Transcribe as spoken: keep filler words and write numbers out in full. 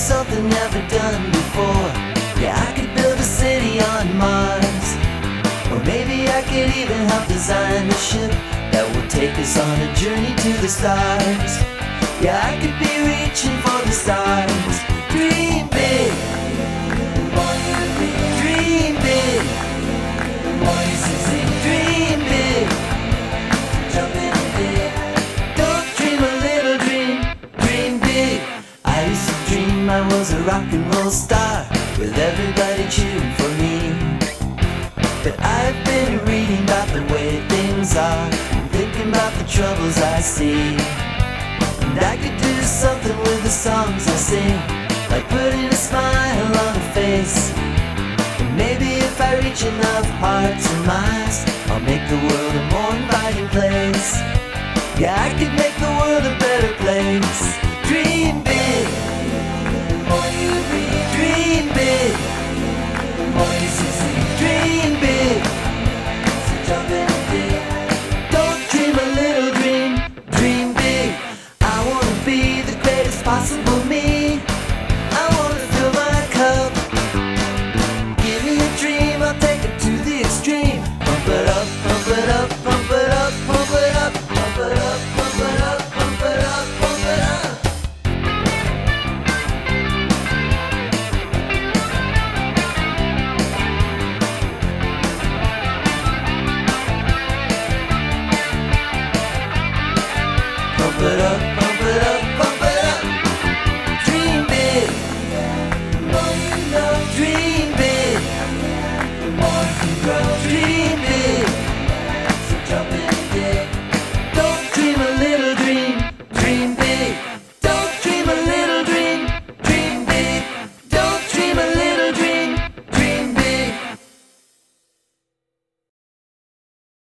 something never done before. Yeah, I could build a city on Mars, or maybe I could even help design a ship that will take us on a journey to the stars. Yeah, I could be reaching for the stars. Dream big, dream big, dream big, jump in big. Don't dream a little dream, dream big. I used to dream I was a rock and roll star, with everybody cheering for me. But I've been reading about the way things are, and thinking about the troubles I see. And I could do something with the songs I sing, like putting a smile on a face. And maybe if I reach enough hearts and minds, I'll make the world a more inviting place. Yeah, I could make the world a better place. Dream big, dream big, dream big, don't dream a little dream, dream big. I wanna be the greatest possible me. I wanna fill my cup. Give me a dream, I'll take it to the extreme. Pump it up, pump it up, pump it up, pump it up, pump it up, pump it up, pump it up, pump it up. Pump it up.